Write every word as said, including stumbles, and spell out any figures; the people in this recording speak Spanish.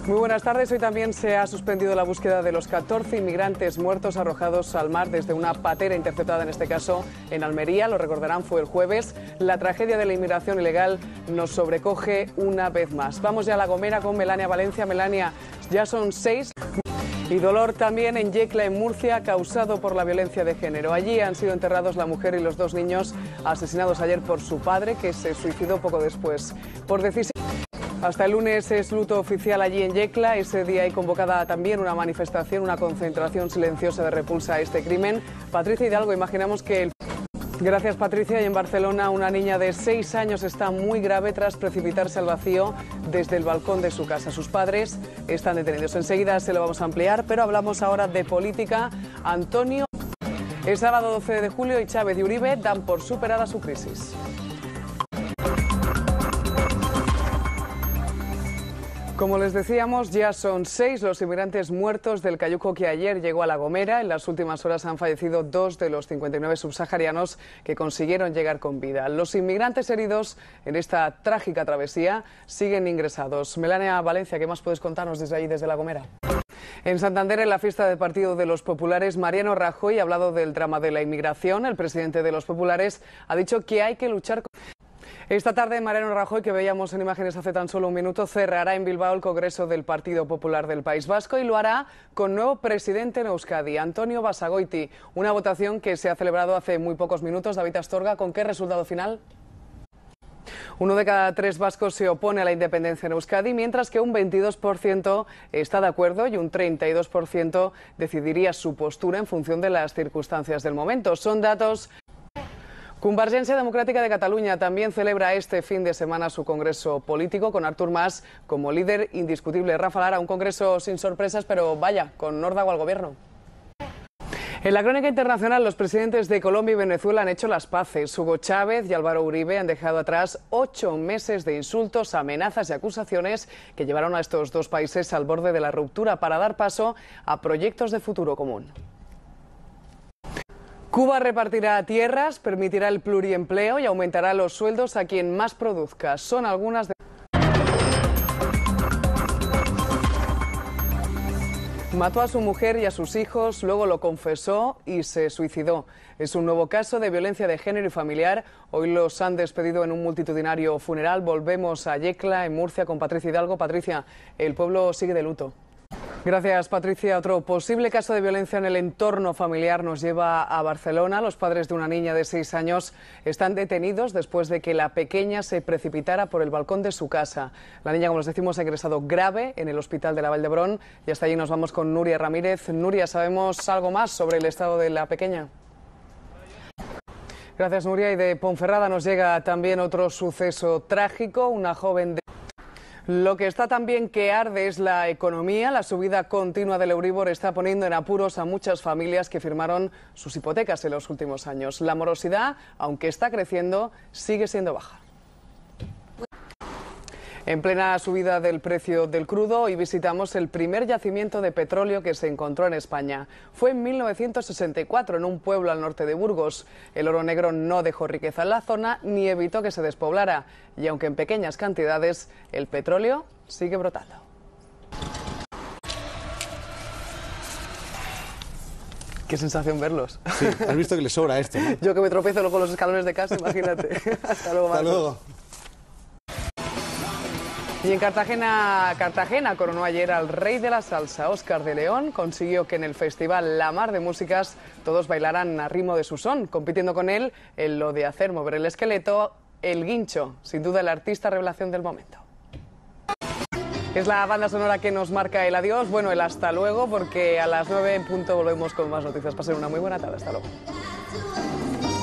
Muy buenas tardes. Hoy también se ha suspendido la búsqueda de los catorce inmigrantes muertos arrojados al mar desde una patera interceptada, en este caso en Almería. Lo recordarán, fue el jueves. La tragedia de la inmigración ilegal nos sobrecoge una vez más. Vamos ya a La Gomera con Melania Valencia. Melania, ya son seis. Y dolor también en Yecla, en Murcia, causado por la violencia de género. Allí han sido enterrados la mujer y los dos niños asesinados ayer por su padre, que se suicidó poco después. Por decisión. Hasta el lunes es luto oficial allí en Yecla. Ese día hay convocada también una manifestación, una concentración silenciosa de repulsa a este crimen. Patricia Hidalgo, imaginamos que el... Gracias, Patricia. Y en Barcelona, una niña de seis años está muy grave tras precipitarse al vacío desde el balcón de su casa. Sus padres están detenidos. Enseguida se lo vamos a ampliar, pero hablamos ahora de política. Antonio, el sábado doce de julio y Chávez y Uribe dan por superada su crisis. Como les decíamos, ya son seis los inmigrantes muertos del cayuco que ayer llegó a La Gomera. En las últimas horas han fallecido dos de los cincuenta y nueve subsaharianos que consiguieron llegar con vida. Los inmigrantes heridos en esta trágica travesía siguen ingresados. Melania Valencia, ¿qué más puedes contarnos desde ahí, desde La Gomera? En Santander, en la fiesta del Partido de los Populares, Mariano Rajoy ha hablado del drama de la inmigración. El presidente de los Populares ha dicho que hay que luchar con... Esta tarde, Mariano Rajoy, que veíamos en imágenes hace tan solo un minuto, cerrará en Bilbao el Congreso del Partido Popular del País Vasco y lo hará con nuevo presidente en Euskadi, Antonio Basagoiti. Una votación que se ha celebrado hace muy pocos minutos. David Astorga, ¿con qué resultado final? Uno de cada tres vascos se opone a la independencia en Euskadi, mientras que un veintidós por ciento está de acuerdo y un treinta y dos por ciento decidiría su postura en función de las circunstancias del momento. Son datos... Convergencia Democrática de Cataluña también celebra este fin de semana su congreso político con Artur Mas como líder indiscutible. Rafa Lara, un congreso sin sorpresas, pero vaya, con órdago al gobierno. En la crónica internacional, los presidentes de Colombia y Venezuela han hecho las paces. Hugo Chávez y Álvaro Uribe han dejado atrás ocho meses de insultos, amenazas y acusaciones que llevaron a estos dos países al borde de la ruptura para dar paso a proyectos de futuro común. Cuba repartirá tierras, permitirá el pluriempleo y aumentará los sueldos a quien más produzca. Son algunas de... Mató a su mujer y a sus hijos, luego lo confesó y se suicidó. Es un nuevo caso de violencia de género y familiar. Hoy los han despedido en un multitudinario funeral. Volvemos a Yecla, en Murcia, con Patricia Hidalgo. Patricia, el pueblo sigue de luto. Gracias, Patricia. Otro posible caso de violencia en el entorno familiar nos lleva a Barcelona. Los padres de una niña de seis años están detenidos después de que la pequeña se precipitara por el balcón de su casa. La niña, como les decimos, ha ingresado grave en el hospital de la Vall d'Hebron y hasta allí nos vamos con Nuria Ramírez. Nuria, ¿sabemos algo más sobre el estado de la pequeña? Gracias, Nuria. Y de Ponferrada nos llega también otro suceso trágico. Una joven de... Lo que está también que arde es la economía. La subida continua del Euribor está poniendo en apuros a muchas familias que firmaron sus hipotecas en los últimos años. La morosidad, aunque está creciendo, sigue siendo baja. En plena subida del precio del crudo, hoy visitamos el primer yacimiento de petróleo que se encontró en España. Fue en mil novecientos sesenta y cuatro, en un pueblo al norte de Burgos. El oro negro no dejó riqueza en la zona ni evitó que se despoblara. Y aunque en pequeñas cantidades, el petróleo sigue brotando. Qué sensación verlos. Sí, has visto que le sobra esto, ¿no? Yo que me tropiezo luego los escalones de casa, imagínate. Hasta luego, Hasta Marcos. luego. Y en Cartagena, Cartagena coronó ayer al rey de la salsa, Óscar de León. Consiguió que en el festival La Mar de Músicas todos bailaran a ritmo de su son, compitiendo con él en lo de hacer mover el esqueleto, el guincho, sin duda el artista revelación del momento. Es la banda sonora que nos marca el adiós, bueno, el hasta luego, porque a las nueve en punto volvemos con más noticias. Pasen una muy buena tarde, hasta luego.